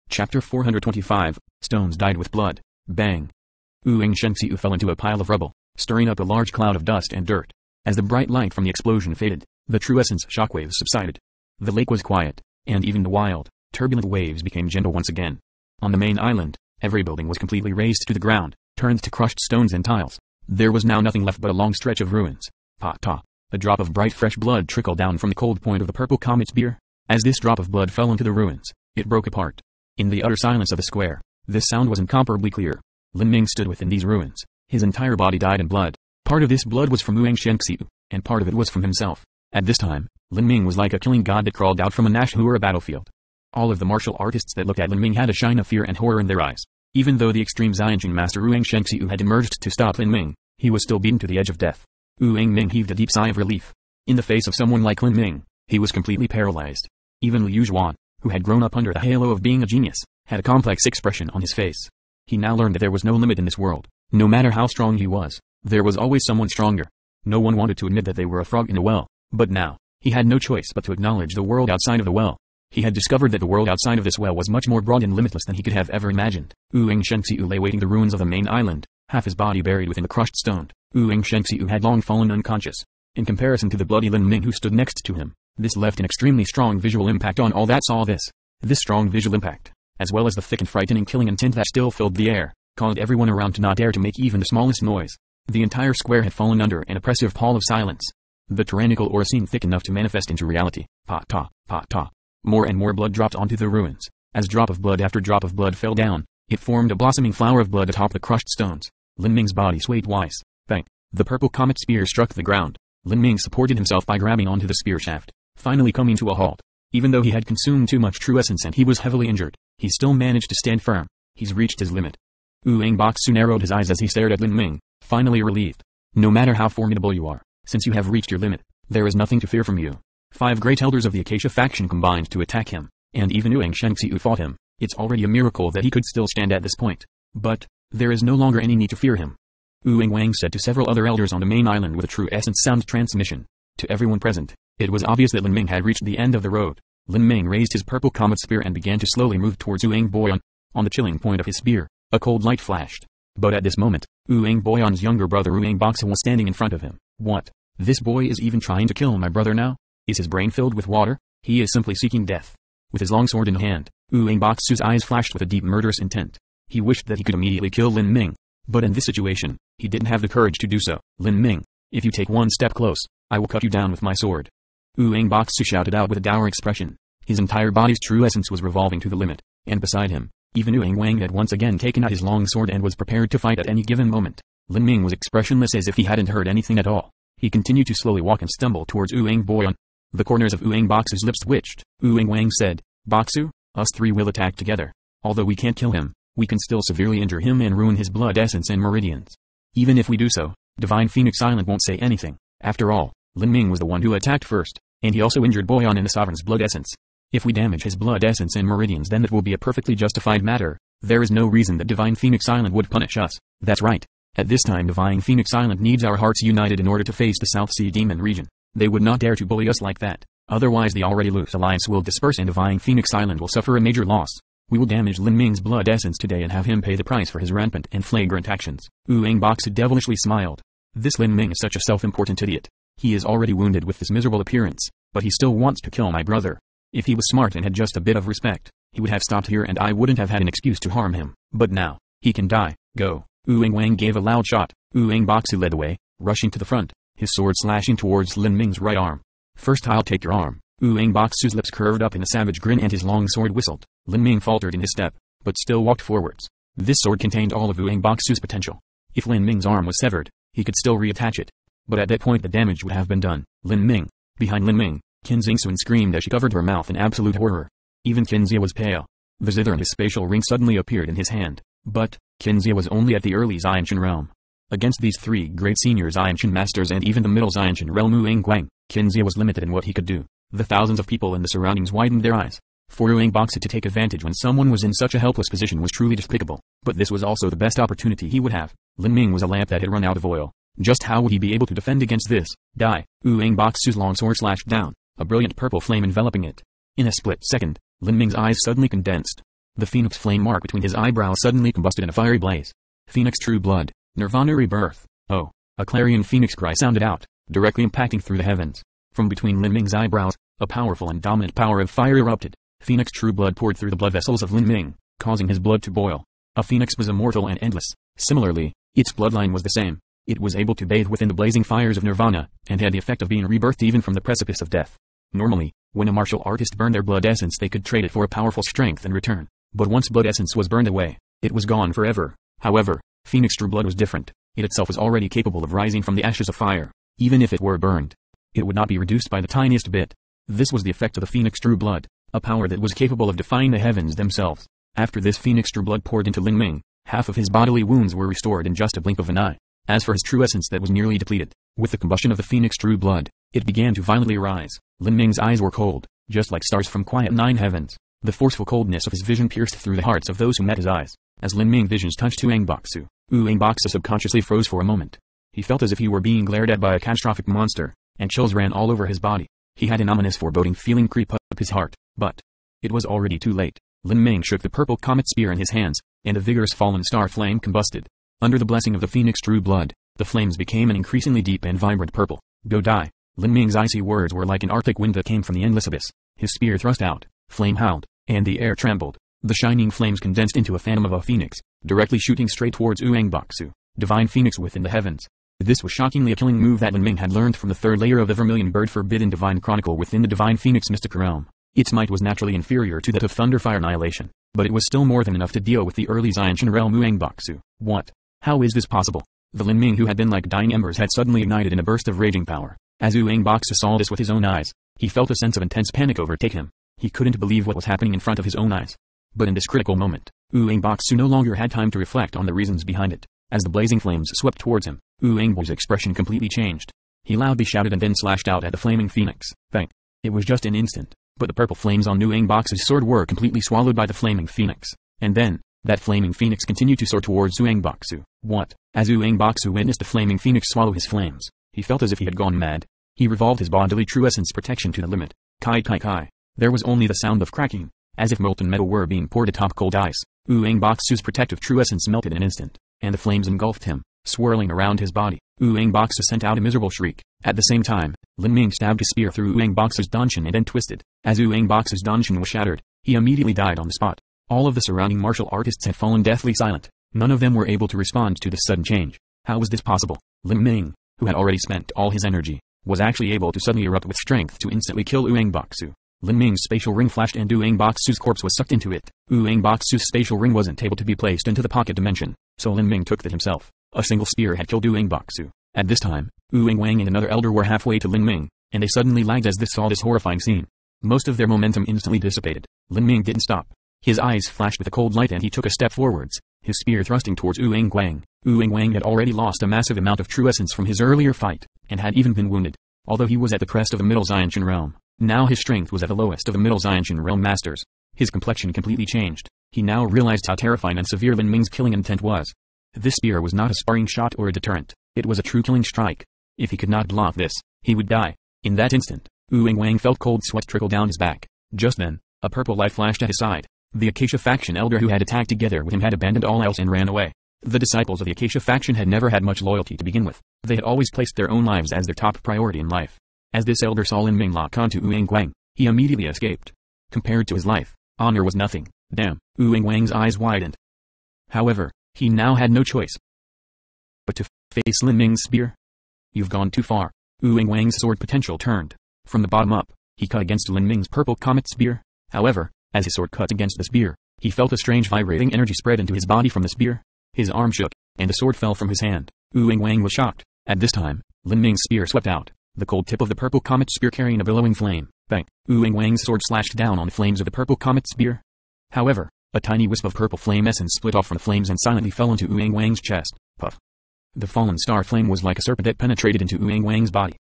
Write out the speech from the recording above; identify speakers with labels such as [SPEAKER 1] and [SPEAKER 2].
[SPEAKER 1] Chapter 425, Stones dyed with blood. Bang. Ouyang Shenxiu fell into a pile of rubble, stirring up a large cloud of dust and dirt. As the bright light from the explosion faded, the true essence shockwaves subsided. The lake was quiet, and even the wild, turbulent waves became gentle once again. On the main island, every building was completely razed to the ground, turned to crushed stones and tiles. There was now nothing left but a long stretch of ruins. Pa-ta. A drop of bright fresh blood trickled down from the cold point of the purple comet spear. As this drop of blood fell into the ruins, it broke apart. In the utter silence of the square, this sound was incomparably clear. Lin Ming stood within these ruins. His entire body dyed in blood. Part of this blood was from Ouyang Shenxiu, and part of it was from himself. At this time, Lin Ming was like a killing god that crawled out from a Nashua battlefield. All of the martial artists that looked at Lin Ming had a shine of fear and horror in their eyes. Even though the extreme Xianjun master Ouyang Shenxiu had emerged to stop Lin Ming, he was still beaten to the edge of death. Ouyang Ming heaved a deep sigh of relief. In the face of someone like Lin Ming, he was completely paralyzed. Even Liu Zhuan, who had grown up under the halo of being a genius, had a complex expression on his face. He now learned that there was no limit in this world. No matter how strong he was, there was always someone stronger. No one wanted to admit that they were a frog in a well, but now, he had no choice but to acknowledge the world outside of the well. He had discovered that the world outside of this well was much more broad and limitless than he could have ever imagined. Ouyang Shenxiu lay waiting the ruins of the main island, half his body buried within the crushed stone. Ouyang Shenxiu had long fallen unconscious. In comparison to the bloody Lin Ming who stood next to him, this left an extremely strong visual impact on all that saw this. This strong visual impact, as well as the thick and frightening killing intent that still filled the air, caused everyone around to not dare to make even the smallest noise. The entire square had fallen under an oppressive pall of silence. The tyrannical aura seemed thick enough to manifest into reality. Pa-ta, pa-ta. More and more blood dropped onto the ruins. As drop of blood after drop of blood fell down, it formed a blossoming flower of blood atop the crushed stones. Lin Ming's body swayed twice. Bang. The purple comet spear struck the ground. Lin Ming supported himself by grabbing onto the spear shaft, finally coming to a halt. Even though he had consumed too much true essence and he was heavily injured, he still managed to stand firm. He's reached his limit. Ouyang Boxu narrowed his eyes as he stared at Lin Ming, finally relieved. No matter how formidable you are, since you have reached your limit, there is nothing to fear from you. 5 great elders of the Acacia faction combined to attack him, and even Ouyang Shenxiu fought him. It's already a miracle that he could still stand at this point. But, there is no longer any need to fear him. Ouyang Wang said to several other elders on the main island with a true essence sound transmission. To everyone present, it was obvious that Lin Ming had reached the end of the road. Lin Ming raised his purple comet spear and began to slowly move towards Ouyang Boyan. On the chilling point of his spear, a cold light flashed. But at this moment, Ouyang Boyan's younger brother Ouyang Boxu was standing in front of him. What? This boy is even trying to kill my brother now? Is his brain filled with water? He is simply seeking death. With his long sword in hand, Ouyang Boxu's eyes flashed with a deep murderous intent. He wished that he could immediately kill Lin Ming. But in this situation, he didn't have the courage to do so. Lin Ming, if you take one step close, I will cut you down with my sword. Ouyang Boxu shouted out with a dour expression. His entire body's true essence was revolving to the limit, and beside him, even Ouyang Wang had once again taken out his long sword and was prepared to fight at any given moment. Lin Ming was expressionless as if he hadn't heard anything at all. He continued to slowly walk and stumble towards Ouyang Boyan. The corners of Ouyang Boxu's lips twitched. Ouyang Wang said, Boxu, us 3 will attack together. Although we can't kill him, we can still severely injure him and ruin his blood essence and meridians. Even if we do so, Divine Phoenix Island won't say anything. After all, Lin Ming was the one who attacked first, and he also injured Boyan in the Sovereign's blood essence. If we damage his blood essence and meridians, then that will be a perfectly justified matter. There is no reason that Divine Phoenix Island would punish us. That's right. At this time Divine Phoenix Island needs our hearts united in order to face the South Sea Demon region. They would not dare to bully us like that. Otherwise the already loose alliance will disperse and Divine Phoenix Island will suffer a major loss. We will damage Lin Ming's blood essence today and have him pay the price for his rampant and flagrant actions. Ouyang Boxu devilishly smiled. This Lin Ming is such a self-important idiot. He is already wounded with this miserable appearance, but he still wants to kill my brother. If he was smart and had just a bit of respect, he would have stopped here and I wouldn't have had an excuse to harm him. But now, he can die. Go. Ouyang Wang gave a loud shot. Ouyang Boxu led the way, rushing to the front, his sword slashing towards Lin Ming's right arm. First I'll take your arm. Ouyang Boxu's lips curved up in a savage grin and his long sword whistled. Lin Ming faltered in his step, but still walked forwards. This sword contained all of Ouyang Boxu's potential. If Lin Ming's arm was severed, he could still reattach it. But at that point the damage would have been done. Lin Ming. Behind Lin Ming, Qin Xingxuan screamed as she covered her mouth in absolute horror. Even Qinzia was pale. The zither and his spatial ring suddenly appeared in his hand. But, Qinzia was only at the early Xianjun realm. Against these 3 great senior Xianjun masters and even the middle Xianjun realm Ouyang Guang, Qinzia was limited in what he could do. The thousands of people in the surroundings widened their eyes. For Ouyang Boxu to take advantage when someone was in such a helpless position was truly despicable. But this was also the best opportunity he would have. Lin Ming was a lamp that had run out of oil. Just how would he be able to defend against this? Die. Ouyang Boxu's long sword slashed down, a brilliant purple flame enveloping it. In a split second, Lin Ming's eyes suddenly condensed. The phoenix flame mark between his eyebrows suddenly combusted in a fiery blaze. Phoenix true blood, Nirvana rebirth. Oh! A clarion phoenix cry sounded out, directly impacting through the heavens. From between Lin Ming's eyebrows, a powerful and dominant power of fire erupted. Phoenix true blood poured through the blood vessels of Lin Ming, causing his blood to boil. A phoenix was immortal and endless. Similarly, its bloodline was the same. It was able to bathe within the blazing fires of Nirvana, and had the effect of being rebirthed even from the precipice of death. Normally, when a martial artist burned their blood essence, they could trade it for a powerful strength in return. But once blood essence was burned away, it was gone forever. However, Phoenix true blood was different. It itself was already capable of rising from the ashes of fire. Even if it were burned, it would not be reduced by the tiniest bit. This was the effect of the Phoenix true blood, a power that was capable of defying the heavens themselves. After this Phoenix true blood poured into Lin Ming, half of his bodily wounds were restored in just a blink of an eye. As for his true essence, that was nearly depleted. With the combustion of the Phoenix true blood, it began to violently rise. Lin Ming's eyes were cold, just like stars from quiet nine heavens. The forceful coldness of his vision pierced through the hearts of those who met his eyes. As Lin Ming visions touched Ouyang Boxu, Ouyang Boxu subconsciously froze for a moment. He felt as if he were being glared at by a catastrophic monster, and chills ran all over his body. He had an ominous foreboding feeling creep up his heart, but it was already too late. Lin Ming shook the purple comet spear in his hands, and a vigorous fallen star flame combusted. Under the blessing of the Phoenix true blood, the flames became an increasingly deep and vibrant purple. Go die. Lin Ming's icy words were like an arctic wind that came from the endless abyss. His spear thrust out, flame howled, and the air trembled. The shining flames condensed into a phantom of a phoenix, directly shooting straight towards Ouyang Boxu, divine phoenix within the heavens. This was shockingly a killing move that Lin Ming had learned from the third layer of the Vermilion Bird Forbidden Divine Chronicle within the Divine Phoenix Mystic Realm. Its might was naturally inferior to that of Thunderfire Annihilation, but it was still more than enough to deal with the early Xiantian realm Ouyang Boxu. What? How is this possible? The Lin Ming who had been like dying embers had suddenly ignited in a burst of raging power. As Ouyang Boxu saw this with his own eyes, he felt a sense of intense panic overtake him. He couldn't believe what was happening in front of his own eyes. But in this critical moment, Ouyang Boxu no longer had time to reflect on the reasons behind it. As the blazing flames swept towards him, Ouyang Boxu's expression completely changed. He loudly shouted and then slashed out at the flaming phoenix. Bang! It was just an instant, but the purple flames on Ouyang Boxu's sword were completely swallowed by the flaming phoenix. And then, that flaming phoenix continued to soar towards Ouyang Boxu. What? As Ouyang Boxu witnessed the flaming phoenix swallow his flames, he felt as if he had gone mad. He revolved his bodily true essence protection to the limit. Kai kai kai. There was only the sound of cracking, as if molten metal were being poured atop cold ice. Ouyang Boxu's protective true essence melted in an instant, and the flames engulfed him, swirling around his body. Ouyang Boxu sent out a miserable shriek. At the same time, Lin Ming stabbed his spear through Ouyang Boxu's danshan and then twisted. As Ouyang Boxu's danshan was shattered, he immediately died on the spot. All of the surrounding martial artists had fallen deathly silent. None of them were able to respond to this sudden change. How was this possible? Lin Ming, who had already spent all his energy, was actually able to suddenly erupt with strength to instantly kill Ouyang Boxu. Lin Ming's spatial ring flashed and Ouyang Boxu's corpse was sucked into it. Ouyang Boxu's spatial ring wasn't able to be placed into the pocket dimension, so Lin Ming took that himself. A single spear had killed Ouyang Boxu. At this time, Ouyang Wang and another elder were halfway to Lin Ming, and they suddenly lagged as they saw this horrifying scene. Most of their momentum instantly dissipated. Lin Ming didn't stop. His eyes flashed with a cold light and he took a step forwards, his spear thrusting towards Ouyang Wang. Ouyang Wang had already lost a massive amount of true essence from his earlier fight, and had even been wounded. Although he was at the crest of the Middle Xiantian realm, now his strength was at the lowest of the Middle Xiantian realm masters. His complexion completely changed. He now realized how terrifying and severe Lin Ming's killing intent was. This spear was not a sparring shot or a deterrent. It was a true killing strike. If he could not block this, he would die. In that instant, Ouyang Wang felt cold sweat trickle down his back. Just then, a purple light flashed at his side. The Acacia faction elder who had attacked together with him had abandoned all else and ran away. The disciples of the Acacia faction had never had much loyalty to begin with. They had always placed their own lives as their top priority in life. As this elder saw Lin Ming lock onto Ouyang Wang, he immediately escaped. Compared to his life, honor was nothing. Damn. Ouyang Wang's eyes widened. However, he now had no choice but to face Lin Ming's spear. You've gone too far. Ouyang Wang's sword potential turned. From the bottom up, he cut against Lin Ming's purple comet spear. However, as his sword cut against the spear, he felt a strange vibrating energy spread into his body from the spear. His arm shook, and the sword fell from his hand. Ouyang Wang was shocked. At this time, Lin Ming's spear swept out, the cold tip of the purple comet spear carrying a billowing flame. Bang! Ouyang Wang's sword slashed down on the flames of the purple comet spear. However, a tiny wisp of purple flame essence split off from the flames and silently fell into Ouyang Wang's chest. Puff! The fallen star flame was like a serpent that penetrated into Ouyang Wang's body.